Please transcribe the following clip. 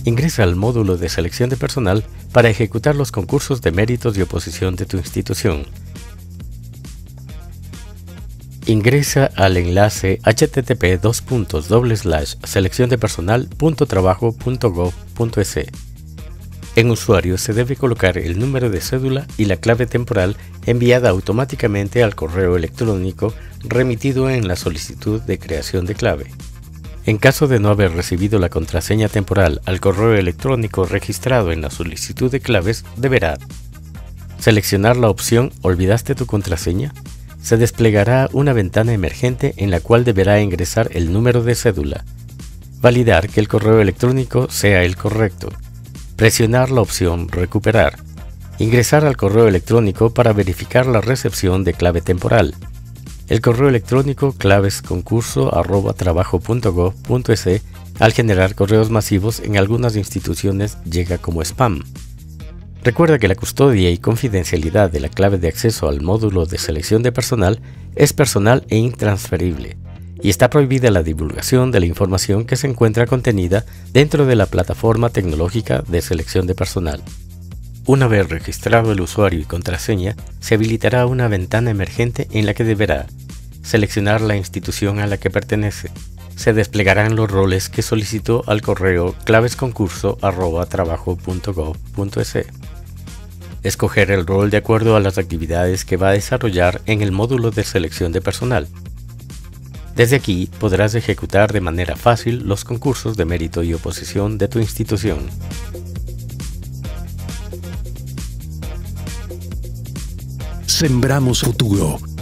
Ingresa al módulo de selección de personal para ejecutar los concursos de méritos y oposición de tu institución. Ingresa al enlace http://selecciondepersonal.trabajo.gov.es. En usuario se debe colocar el número de cédula y la clave temporal enviada automáticamente al correo electrónico remitido en la solicitud de creación de clave. En caso de no haber recibido la contraseña temporal al correo electrónico registrado en la solicitud de claves, deberá seleccionar la opción «¿Olvidaste tu contraseña?». Se desplegará una ventana emergente en la cual deberá ingresar el número de cédula, validar que el correo electrónico sea el correcto, presionar la opción «Recuperar», ingresar al correo electrónico para verificar la recepción de clave temporal. El correo electrónico clavesconcurso@trabajo.gov.es al generar correos masivos en algunas instituciones llega como spam. Recuerda que la custodia y confidencialidad de la clave de acceso al módulo de selección de personal es personal e intransferible, y está prohibida la divulgación de la información que se encuentra contenida dentro de la plataforma tecnológica de selección de personal. Una vez registrado el usuario y contraseña, se habilitará una ventana emergente en la que deberá seleccionar la institución a la que pertenece. Se desplegarán los roles que solicitó al correo clavesconcurso@trabajo.gov.es. Escoger el rol de acuerdo a las actividades que va a desarrollar en el módulo de selección de personal. Desde aquí podrás ejecutar de manera fácil los concursos de mérito y oposición de tu institución. Sembramos futuro.